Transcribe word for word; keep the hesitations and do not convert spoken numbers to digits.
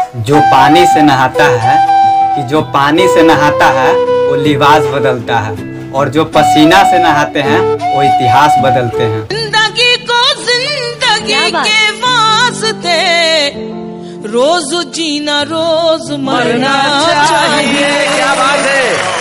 जो पानी से नहाता है कि जो पानी से नहाता है वो लिबास बदलता है, और जो पसीना से नहाते हैं वो इतिहास बदलते हैं। जिंदगी को जिंदगी के वास्ते रोज जीना रोज मरना चाहिए। क्या बात है।